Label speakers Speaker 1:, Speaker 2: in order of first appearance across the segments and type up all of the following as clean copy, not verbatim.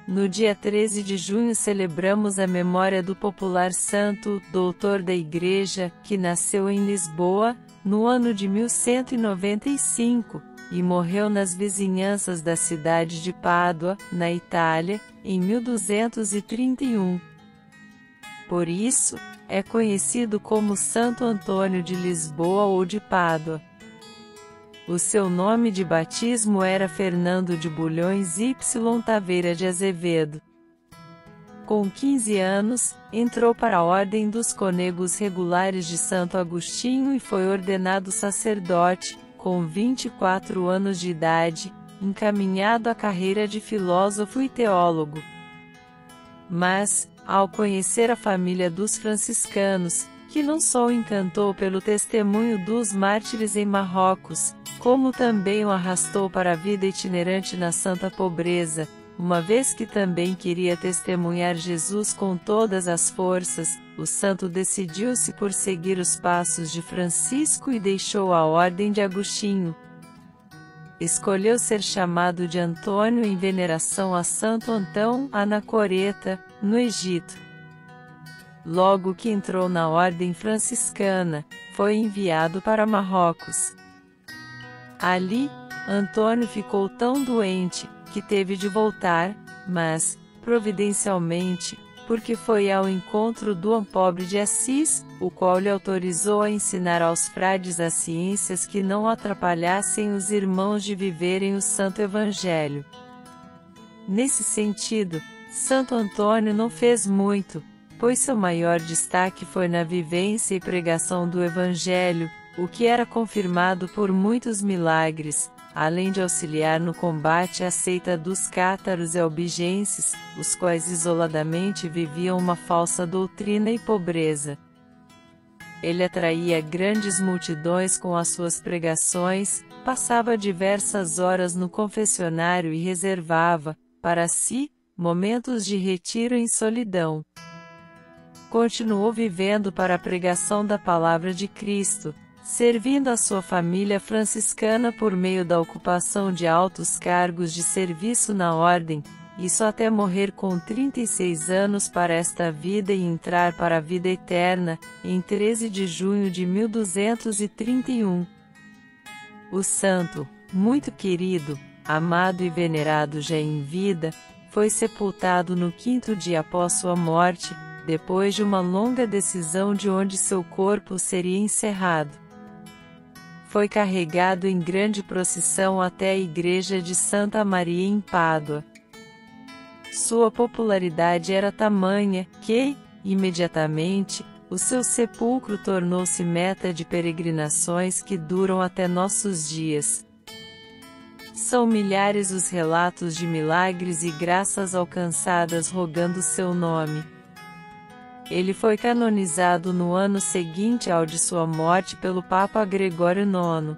Speaker 1: No dia 13 de junho celebramos a memória do popular santo, doutor da Igreja, que nasceu em Lisboa, no ano de 1195, e morreu nas vizinhanças da cidade de Pádua, na Itália, em 1231. Por isso, é conhecido como Santo Antônio de Lisboa ou de Pádua. O seu nome de batismo era Fernando de Bulhões y Taveira de Azevedo. Com 15 anos, entrou para a Ordem dos Cônegos Regulares de Santo Agostinho e foi ordenado sacerdote, com 24 anos de idade, encaminhado à carreira de filósofo e teólogo. Mas, ao conhecer a família dos franciscanos, que não só o encantou pelo testemunho dos mártires em Marrocos, como também o arrastou para a vida itinerante na santa pobreza, uma vez que também queria testemunhar Jesus com todas as forças, o santo decidiu-se por seguir os passos de Francisco e deixou a Ordem de Agostinho. Escolheu ser chamado de Antônio em veneração a Santo Antão, Anacoreta, no Egito. Logo que entrou na Ordem franciscana, foi enviado para Marrocos. Ali, Antônio ficou tão doente, que teve de voltar, mas, providencialmente, porque foi ao encontro do pobre de Assis, o qual lhe autorizou a ensinar aos frades as ciências que não atrapalhassem os irmãos de viverem o Santo Evangelho. Nesse sentido, Santo Antônio não fez muito, pois seu maior destaque foi na vivência e pregação do Evangelho, o que era confirmado por muitos milagres, além de auxiliar no combate à seita dos cátaros e albigenses, os quais isoladamente viviam uma falsa doutrina e pobreza. Ele atraía grandes multidões com as suas pregações, passava diversas horas no confessionário e reservava, para si, momentos de retiro em solidão. Continuou vivendo para a pregação da palavra de Cristo, servindo a sua família franciscana por meio da ocupação de altos cargos de serviço na ordem, isso até morrer com 36 anos para esta vida e entrar para a vida eterna, em 13 de junho de 1231. O santo, muito querido, amado e venerado já em vida, foi sepultado no 5º dia após sua morte, depois de uma longa decisão de onde seu corpo seria encerrado. Foi carregado em grande procissão até a igreja de Santa Maria em Pádua. Sua popularidade era tamanha que, imediatamente, o seu sepulcro tornou-se meta de peregrinações que duram até nossos dias. São milhares os relatos de milagres e graças alcançadas rogando seu nome. Ele foi canonizado no ano seguinte ao de sua morte pelo Papa Gregório IX.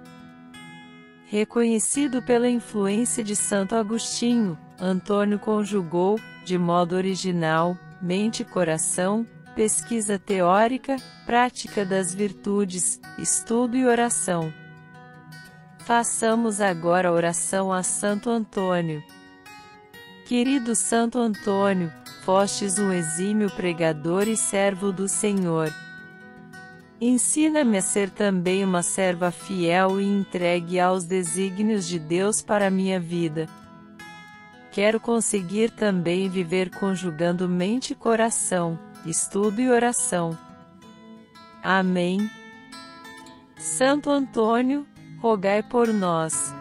Speaker 1: Reconhecido pela influência de Santo Agostinho, Antônio conjugou, de modo original, mente e coração, pesquisa teórica, prática das virtudes, estudo e oração. Façamos agora a oração a Santo Antônio. Querido Santo Antônio, fostes um exímio pregador e servo do Senhor. Ensina-me a ser também uma serva fiel e entregue aos desígnios de Deus para a minha vida. Quero conseguir também viver conjugando mente e coração, estudo e oração. Amém. Santo Antônio, rogai por nós.